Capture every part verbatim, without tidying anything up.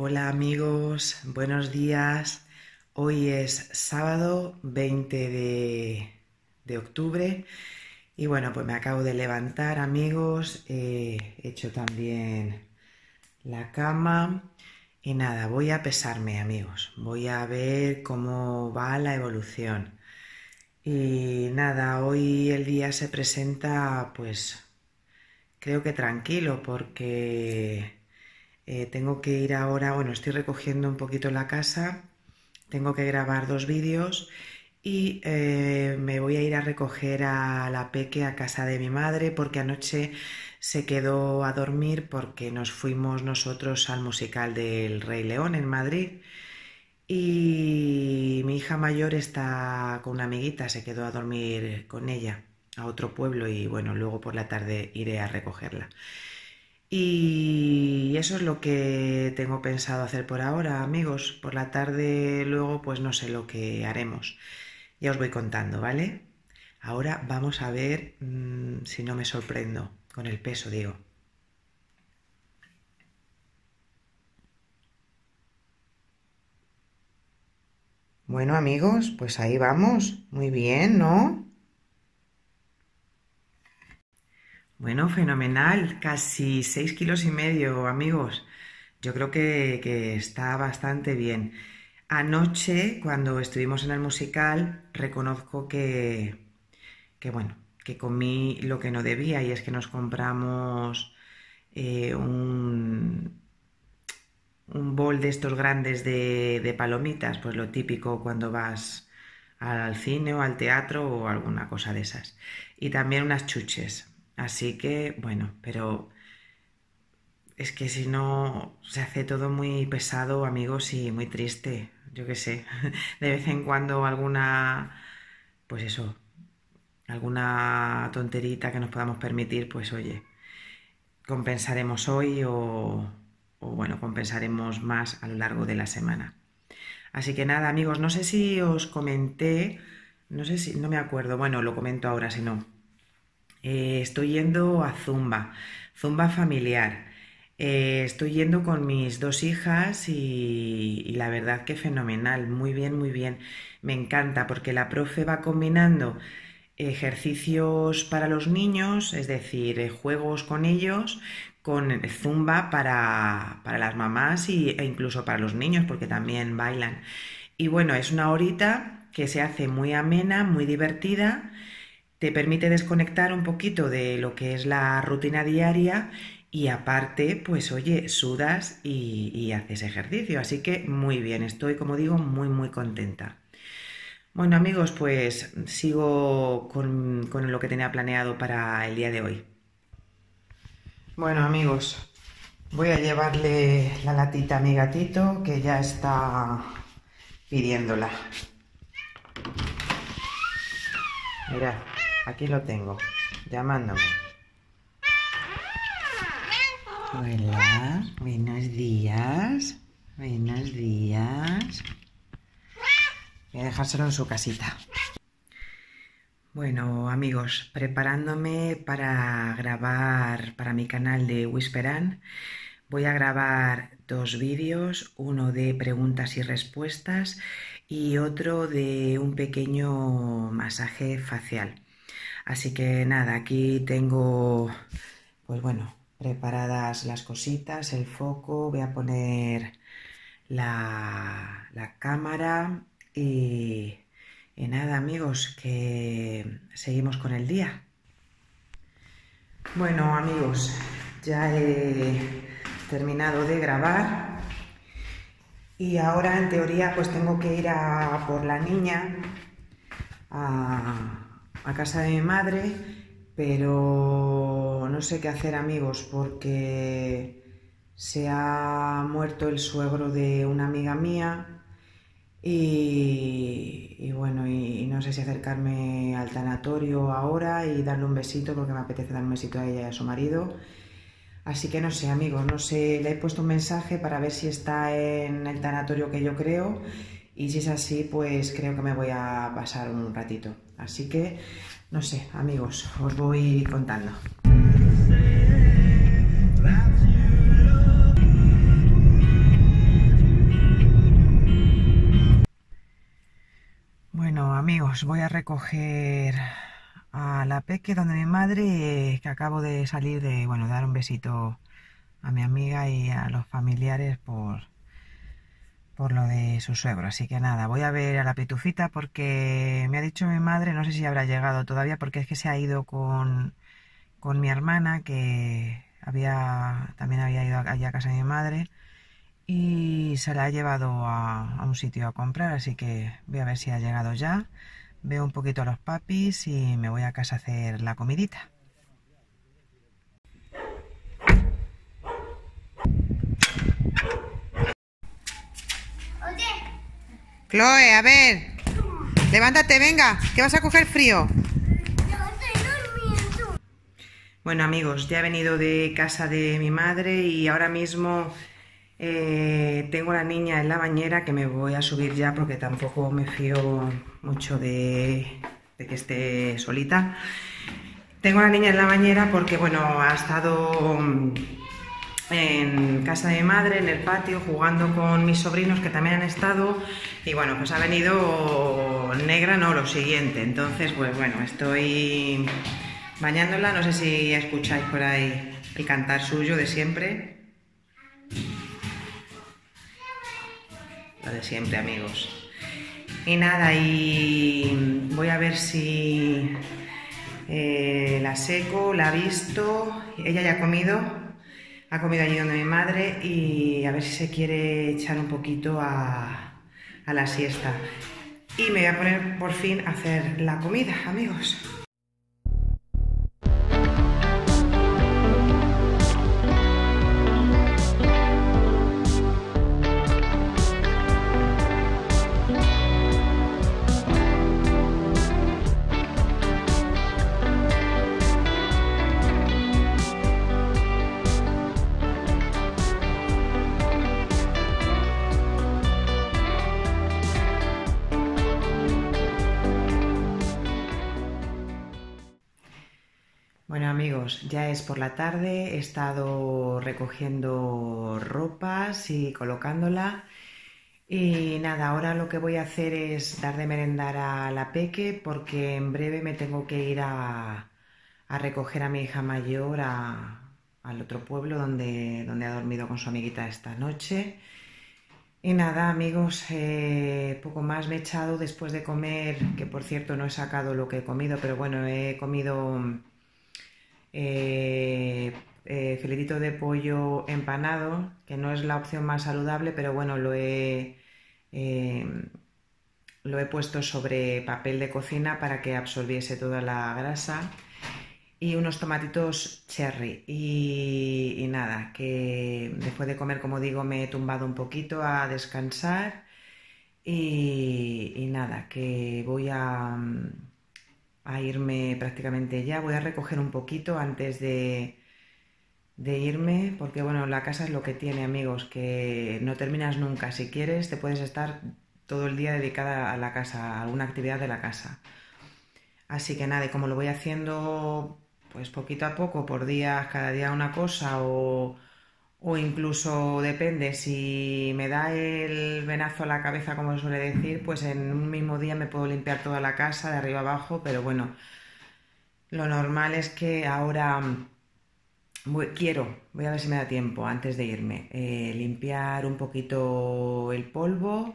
Hola amigos, buenos días. Hoy es sábado veinte de, de octubre y bueno, pues me acabo de levantar amigos, he hecho también la cama y nada, voy a pesarme amigos, voy a ver cómo va la evolución. Y nada, hoy el día se presenta pues creo que tranquilo porque... Eh, tengo que ir ahora, bueno, estoy recogiendo un poquito la casa, tengo que grabar dos vídeos y eh, me voy a ir a recoger a la peque a casa de mi madre porque anoche se quedó a dormir porque nos fuimos nosotros al musical del Rey León en Madrid y mi hija mayor está con una amiguita, se quedó a dormir con ella a otro pueblo y bueno, luego por la tarde iré a recogerla. Y eso es lo que tengo pensado hacer por ahora, amigos. Por la tarde luego pues no sé lo que haremos. Ya os voy contando, ¿vale? Ahora vamos a ver mmm, si no me sorprendo con el peso, digo. Bueno, amigos, pues ahí vamos. Muy bien, ¿no? Bueno, fenomenal. Casi seis kilos y medio, amigos. Yo creo que, que está bastante bien. Anoche, cuando estuvimos en el musical, reconozco que, que bueno, que comí lo que no debía y es que nos compramos eh, un, un bol de estos grandes de, de palomitas, pues lo típico cuando vas al cine o al teatro o alguna cosa de esas. Y también unas chuches. Así que, bueno, pero es que si no se hace todo muy pesado, amigos, y muy triste. Yo qué sé, de vez en cuando alguna, pues eso, alguna tonterita que nos podamos permitir, pues oye, compensaremos hoy o, o bueno, compensaremos más a lo largo de la semana. Así que nada, amigos, no sé si os comenté, no sé si, no me acuerdo, bueno, lo comento ahora si no. Eh, estoy yendo a Zumba, Zumba familiar. Eh, estoy yendo con mis dos hijas y, y la verdad que fenomenal, muy bien, muy bien. Me encanta porque la profe va combinando ejercicios para los niños, es decir, eh, juegos con ellos, con Zumba para, para las mamás y, e incluso para los niños porque también bailan. Y bueno, es una horita que se hace muy amena, muy divertida, te permite desconectar un poquito de lo que es la rutina diaria y aparte, pues oye, sudas y, y haces ejercicio. Así que muy bien, estoy, como digo, muy, muy contenta. Bueno amigos, pues sigo con, con lo que tenía planeado para el día de hoy. Bueno amigos, voy a llevarle la latita a mi gatito que ya está pidiéndola. Mirad, aquí lo tengo, llamándome. Hola, buenos días, buenos días. Voy a dejárselo en su casita. Bueno amigos, preparándome para grabar para mi canal de Whisperan, voy a grabar dos vídeos, uno de preguntas y respuestas y otro de un pequeño masaje facial. Así que nada, aquí tengo, pues bueno, preparadas las cositas, el foco, voy a poner la, la cámara y... Y nada amigos, que seguimos con el día. Bueno amigos, ya he terminado de grabar y ahora en teoría pues tengo que ir a por la niña a, a casa de mi madre, pero no sé qué hacer amigos porque se ha muerto el suegro de una amiga mía. Y, y bueno, y, y no sé si acercarme al tanatorio ahora y darle un besito porque me apetece dar un besito a ella y a su marido. Así que no sé, amigos, no sé, le he puesto un mensaje para ver si está en el tanatorio que yo creo y si es así, pues creo que me voy a pasar un ratito. Así que, no sé, amigos, os voy contando. amigos, voy a recoger a la peque donde mi madre, eh, que acabo de salir de, bueno, dar un besito a mi amiga y a los familiares por, por lo de su suegro. Así que nada, voy a ver a la pitufita porque me ha dicho mi madre, no sé si habrá llegado todavía, porque es que se ha ido con, con mi hermana, que había, también había ido allá a casa de mi madre, y se la ha llevado a, a un sitio a comprar, así que voy a ver si ha llegado ya. Veo un poquito a los papis y me voy a casa a hacer la comidita. Chloe, a ver, levántate, venga, que vas a coger frío. Bueno amigos, ya he venido de casa de mi madre y ahora mismo eh, tengo a la niña en la bañera, que me voy a subir ya porque tampoco me fío mucho de, de que esté solita. Tengo a la niña en la bañera porque, bueno, ha estado en casa de mi madre, en el patio, jugando con mis sobrinos que también han estado, y bueno, pues ha venido negra, no, lo siguiente. Entonces, pues bueno, estoy bañándola, no sé si escucháis por ahí el cantar suyo de siempre. Lo de siempre, amigos. Y nada, y voy a ver si eh, la seco, la visto. Ella ya ha comido, ha comido allí donde mi madre, y a ver si se quiere echar un poquito a, a la siesta. Y me voy a poner por fin a hacer la comida, amigos. Bueno amigos, ya es por la tarde, he estado recogiendo ropas y colocándola, y nada, ahora lo que voy a hacer es dar de merendar a la peque porque en breve me tengo que ir a, a recoger a mi hija mayor a, al otro pueblo donde, donde ha dormido con su amiguita esta noche. Y nada amigos, eh, poco más. Me he echado después de comer, que por cierto no he sacado lo que he comido, pero bueno, he comido eh, eh, filetito de pollo empanado, que no es la opción más saludable, pero bueno, lo he, eh, lo he puesto sobre papel de cocina para que absorbiese toda la grasa, y unos tomatitos cherry. Y, y nada, que después de comer, como digo, me he tumbado un poquito a descansar, y, y nada, que voy a a irme prácticamente ya. Voy a recoger un poquito antes de, de irme, porque bueno, la casa es lo que tiene, amigos, que no terminas nunca. Si quieres, te puedes estar todo el día dedicada a la casa, a alguna actividad de la casa. Así que nada, y como lo voy haciendo pues poquito a poco, por días, cada día una cosa, o, o incluso depende, si me da el venazo a la cabeza, como se suele decir, pues en un mismo día me puedo limpiar toda la casa de arriba abajo, pero bueno, lo normal es que ahora voy, quiero, voy a ver si me da tiempo antes de irme, eh, limpiar un poquito el polvo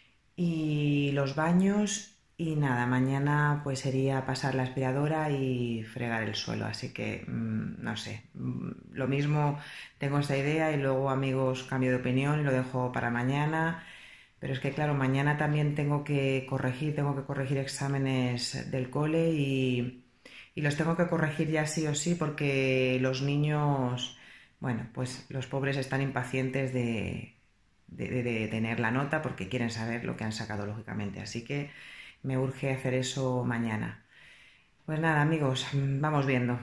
y los baños. Y nada, mañana pues sería pasar la aspiradora y fregar el suelo, así que mmm, no sé, mmm, lo mismo, tengo esta idea y luego, amigos, cambio de opinión y lo dejo para mañana. Pero es que claro, mañana también tengo que corregir, tengo que corregir exámenes del cole, y, y los tengo que corregir ya sí o sí, porque los niños, bueno, pues los pobres están impacientes de, de, de, de tener la nota, porque quieren saber lo que han sacado, lógicamente, así que me urge hacer eso mañana. Pues nada amigos, vamos viendo.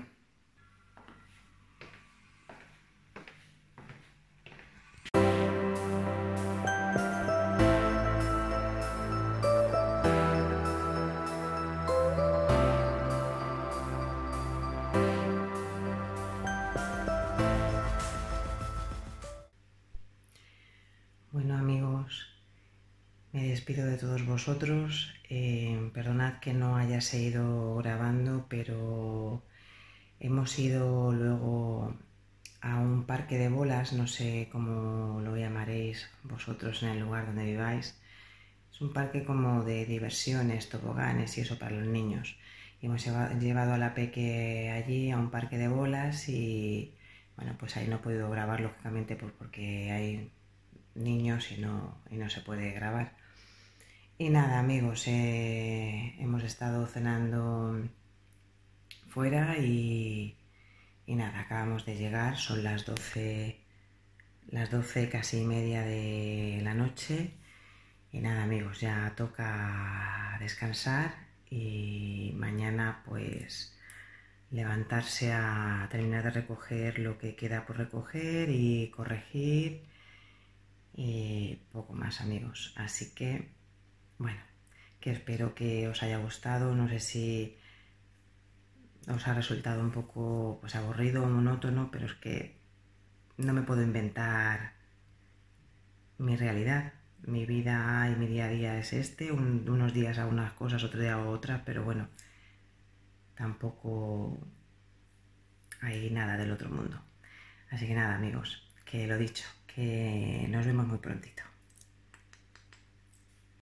Bueno amigos, me despido despido de todos vosotros. Eh, perdonad que no haya seguido grabando, pero hemos ido luego a un parque de bolas, no sé cómo lo llamaréis vosotros en el lugar donde viváis. Es un parque como de diversiones, toboganes y eso para los niños. Y hemos llevado a la peque allí a un parque de bolas y bueno, pues ahí no he podido grabar lógicamente pues porque hay niños y no, y no se puede grabar. Y nada, amigos, eh, hemos estado cenando fuera y, y nada, acabamos de llegar, son las doce, las doce casi y media de la noche. Y nada, amigos, ya toca descansar y mañana pues levantarse a terminar de recoger lo que queda por recoger y corregir y poco más, amigos. Así que, bueno, que espero que os haya gustado. No sé si os ha resultado un poco pues aburrido o monótono, pero es que no me puedo inventar mi realidad. Mi vida y mi día a día es este, un, unos días hago unas cosas, otro día hago otras, pero bueno, tampoco hay nada del otro mundo. Así que nada, amigos, que lo dicho, que nos vemos muy prontito.